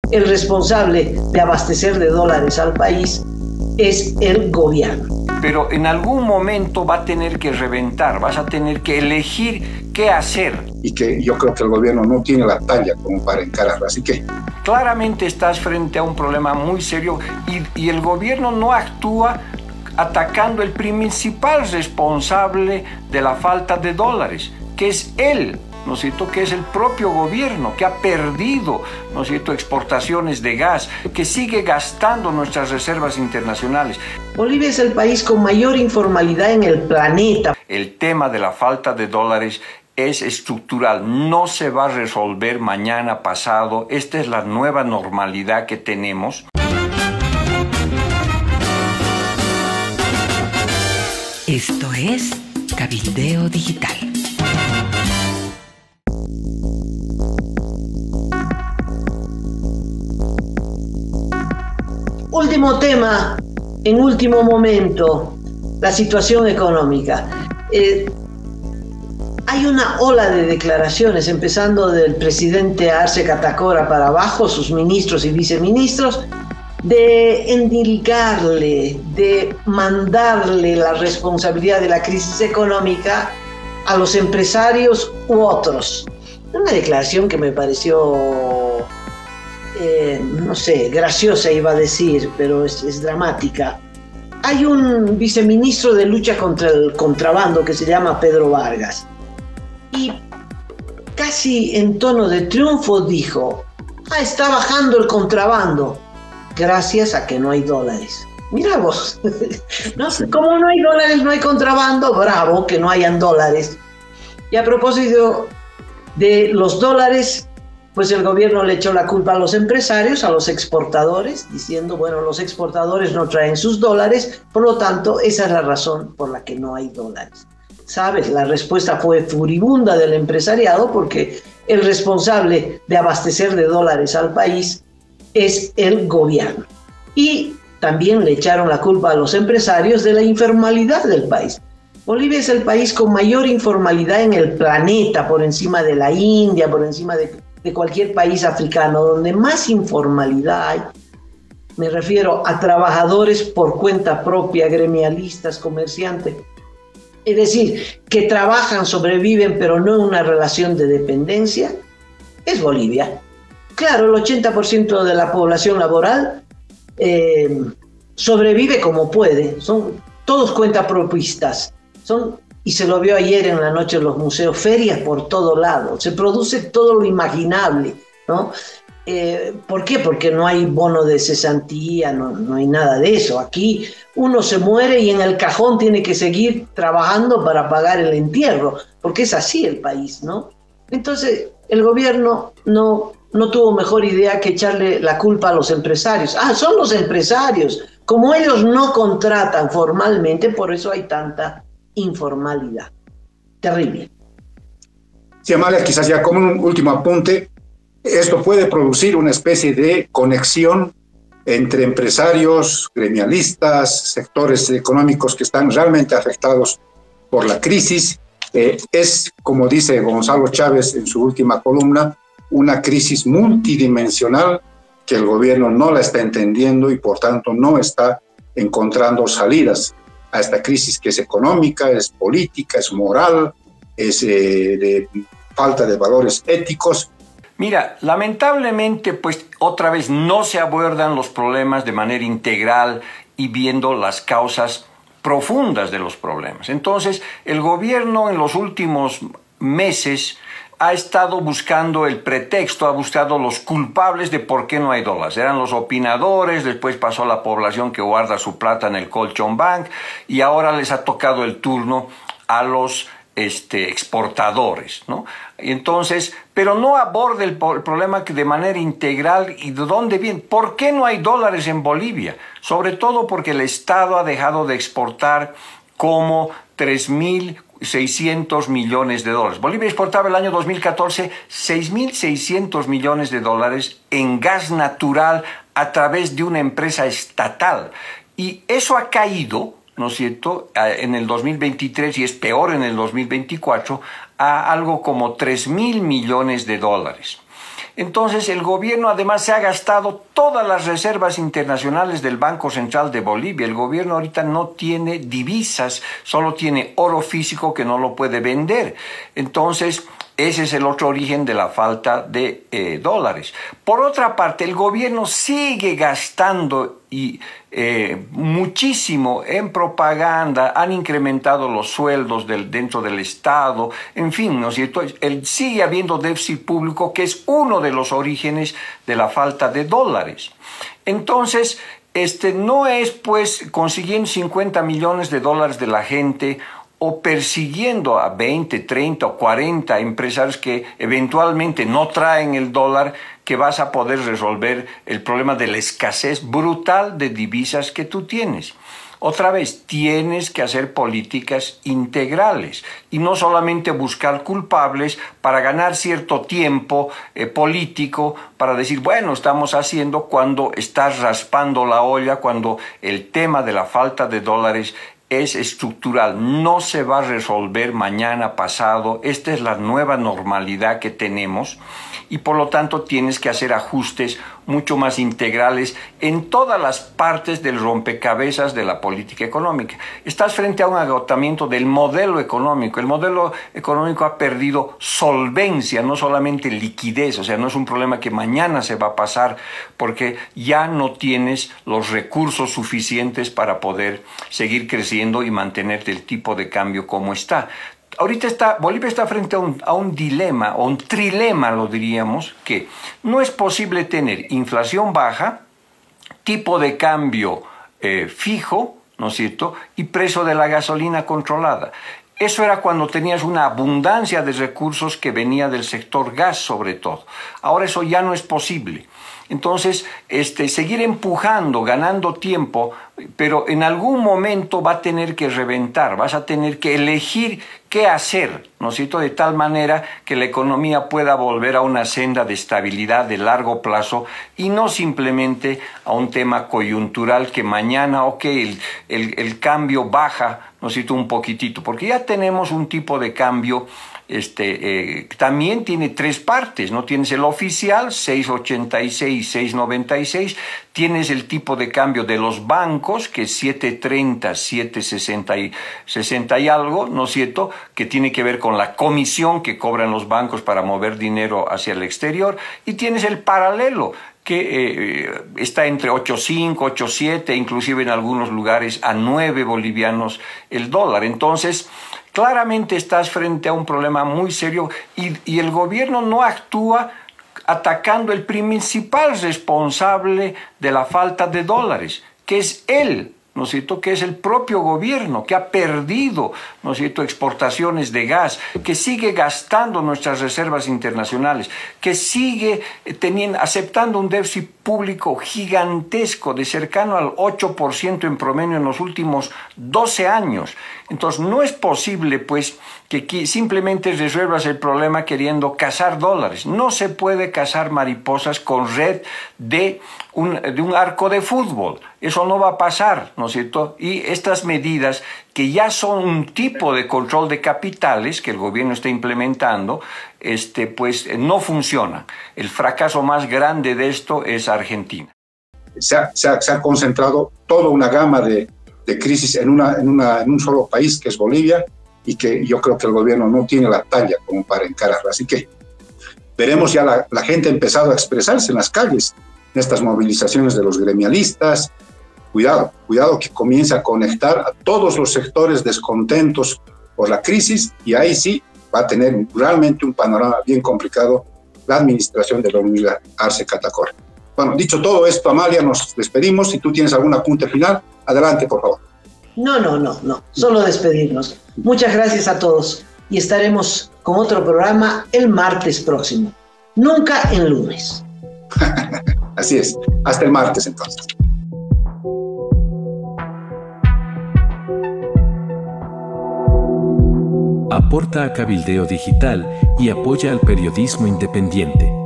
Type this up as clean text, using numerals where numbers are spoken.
el responsable de abastecer de dólares al país es el gobierno. Pero en algún momento va a tener que reventar, vas a tener que elegir qué hacer. Y que yo creo que el gobierno no tiene la talla como para encararlo, así que... Claramente estás frente a un problema muy serio y el gobierno no actúa atacando el principal responsable de la falta de dólares, que es él, ¿no es cierto?, que es el propio gobierno, que ha perdido, ¿no es cierto?, exportaciones de gas, que sigue gastando nuestras reservas internacionales. Bolivia es el país con mayor informalidad en el planeta. El tema de la falta de dólares es estructural, no se va a resolver mañana, pasado. Esta es la nueva normalidad que tenemos. Esto es Cabildeo Digital. Último tema, en último momento, la situación económica. Hay una ola de declaraciones, empezando del presidente Arce Catacora para abajo, sus ministros y viceministros, de endilgarle, de mandarle la responsabilidad de la crisis económica a los empresarios u otros. Una declaración que me pareció, no sé, graciosa iba a decir, pero es dramática. Hay un viceministro de lucha contra el contrabando que se llama Pedro Vargas. Y casi en tono de triunfo dijo: está bajando el contrabando gracias a que no hay dólares. Mira vos, ¿no? Como no hay dólares, no hay contrabando, bravo que no hayan dólares. Y a propósito de los dólares, pues el gobierno le echó la culpa a los empresarios, a los exportadores, diciendo, bueno, los exportadores no traen sus dólares, por lo tanto, esa es la razón por la que no hay dólares. ¿Sabes? La respuesta fue furibunda del empresariado porque el responsable de abastecer de dólares al país es el gobierno. Y también le echaron la culpa a los empresarios de la informalidad del país. Bolivia es el país con mayor informalidad en el planeta, por encima de la India, por encima de cualquier país africano. Donde más informalidad hay, me refiero a trabajadores por cuenta propia, gremialistas, comerciantes, es decir, que trabajan, sobreviven, pero no en una relación de dependencia, es Bolivia. Claro, el 80% de la población laboral sobrevive como puede, son todos cuentapropistas, y se lo vio ayer en la noche en los museos, ferias por todo lado, se produce todo lo imaginable, ¿no? ¿Por qué? Porque no hay bono de cesantía, no hay nada de eso. Aquí uno se muere y en el cajón tiene que seguir trabajando para pagar el entierro, porque es así el país, ¿no? Entonces, el gobierno no tuvo mejor idea que echarle la culpa a los empresarios. Son los empresarios. Como ellos no contratan formalmente, por eso hay tanta informalidad. Terrible. Sí, Amalia, quizás ya como un último apunte, esto puede producir una especie de conexión entre empresarios, gremialistas, sectores económicos que están realmente afectados por la crisis. Es, como dice Gonzalo Chávez en su última columna, una crisis multidimensional que el gobierno no la está entendiendo y por tanto no está encontrando salidas a esta crisis, que es económica, es política, es moral, es de falta de valores éticos. Mira, lamentablemente, pues otra vez no se abordan los problemas de manera integral y viendo las causas profundas de los problemas. Entonces, el gobierno en los últimos meses ha estado buscando el pretexto, ha buscado los culpables de por qué no hay dólares. Eran los opinadores, después pasó la población que guarda su plata en el Colchón Bank y ahora les ha tocado el turno a los exportadores, ¿no? Entonces, pero no aborda el problema de manera integral y de dónde viene. ¿Por qué no hay dólares en Bolivia? Sobre todo porque el Estado ha dejado de exportar como 3.600 millones de dólares. Bolivia exportaba el año 2014 6.600 millones de dólares en gas natural a través de una empresa estatal. Y eso ha caído, ¿no es cierto?, en el 2023 y es peor en el 2024, a algo como 3.000 millones de dólares. Entonces el gobierno además se ha gastado todas las reservas internacionales del Banco Central de Bolivia. El gobierno ahorita no tiene divisas, solo tiene oro físico que no lo puede vender. Entonces ese es el otro origen de la falta de dólares. Por otra parte, el gobierno sigue gastando muchísimo en propaganda, han incrementado los sueldos dentro del Estado, en fin, ¿no es cierto? Sigue habiendo déficit público, que es uno de los orígenes de la falta de dólares. Entonces, no es pues consiguiendo 50 millones de dólares de la gente o persiguiendo a 20, 30 o 40 empresarios que eventualmente no traen el dólar, que vas a poder resolver el problema de la escasez brutal de divisas que tú tienes. Otra vez, tienes que hacer políticas integrales y no solamente buscar culpables para ganar cierto tiempo político, para decir, bueno, estamos haciendo, cuando estás raspando la olla, cuando el tema de la falta de dólares es estructural, no se va a resolver mañana, pasado. Esta es la nueva normalidad que tenemos y por lo tanto tienes que hacer ajustes mucho más integrales en todas las partes del rompecabezas de la política económica. Estás frente a un agotamiento del modelo económico. El modelo económico ha perdido solvencia, no solamente liquidez, o sea, no es un problema que mañana se va a pasar porque ya no tienes los recursos suficientes para poder seguir creciendo y mantenerte el tipo de cambio como está. Ahorita Bolivia está frente a un dilema, o un trilema, lo diríamos, que no es posible tener inflación baja, tipo de cambio fijo, ¿no es cierto?, y precio de la gasolina controlada. Eso era cuando tenías una abundancia de recursos que venía del sector gas, sobre todo. Ahora eso ya no es posible. Entonces, seguir empujando, ganando tiempo, pero en algún momento va a tener que reventar, vas a tener que elegir qué hacer, ¿no es cierto?, de tal manera que la economía pueda volver a una senda de estabilidad de largo plazo y no simplemente a un tema coyuntural que mañana, el cambio baja, ¿no es cierto?, un poquitito, porque ya tenemos un tipo de cambio también tiene tres partes, ¿no? Tienes el oficial, 6.86, 6.96, tienes el tipo de cambio de los bancos, que es 7.30, 7.60 y algo, ¿no es cierto?, que tiene que ver con la comisión que cobran los bancos para mover dinero hacia el exterior, y tienes el paralelo, que está entre 8.5, 8.7, inclusive en algunos lugares a 9 bolivianos el dólar. Entonces, claramente estás frente a un problema muy serio y el gobierno no actúa atacando el principal responsable de la falta de dólares, que es él, ¿no es cierto?, que es el propio gobierno, que ha perdido, ¿no es cierto?, exportaciones de gas, que sigue gastando nuestras reservas internacionales, que sigue aceptando un déficit público gigantesco de cercano al 8% en promedio en los últimos 12 años. Entonces no es posible pues que simplemente resuelvas el problema queriendo cazar dólares. No se puede cazar mariposas con red de un arco de fútbol. Eso no va a pasar, ¿no es cierto? Y estas medidas, que ya son un tipo de control de capitales que el gobierno está implementando, pues no funcionan. El fracaso más grande de esto es Argentina. Se ha concentrado toda una gama de crisis en un solo país, que es Bolivia, y que yo creo que el gobierno no tiene la talla como para encararla. Así que veremos ya la gente ha empezado a expresarse en las calles, en estas movilizaciones de los gremialistas. Cuidado que comience a conectar a todos los sectores descontentos por la crisis, y ahí sí va a tener realmente un panorama bien complicado la administración de Luis Arce Catacora. Bueno, dicho todo esto, Amalia, nos despedimos. Si tú tienes algún apunte final, adelante, por favor. No, solo despedirnos. Muchas gracias a todos y estaremos con otro programa el martes próximo. Nunca en lunes. Así es. Hasta el martes, entonces. Aporta a Cabildeo Digital y apoya al periodismo independiente.